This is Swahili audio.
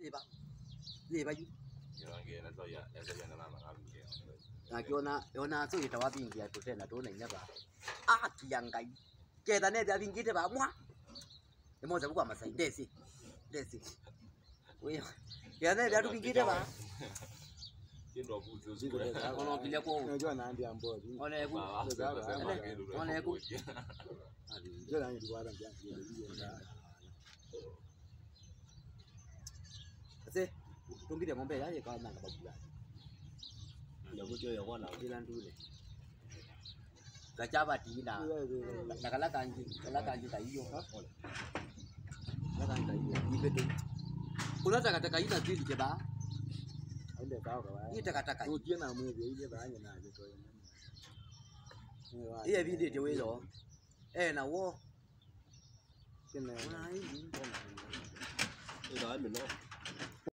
Leva giù. Una sui tava vinti a tutte la donna in va. Ah, chi angai. Che da ne da vinti va mua. E mo se qua ma sai desi. Ui. Che ne da vinti va. Che no puzzo Sì, non piglia qua. No, io non andiamo un po'. Non è qua. Non è qua. Io non guardo più. Sì. Non mi diamo bene, io con la paura. Io voglio qua Di landule. Gajaba di là. La cangi da io. La cangi da io. Di vedo. Una taka taka ina zili ke ba? Ande ba ka ba. Ni taka taka. Ko je na mu be ba ni na je to. Iya bi de we lo. Na wo. Cái này. Ai. Cái đó mình nó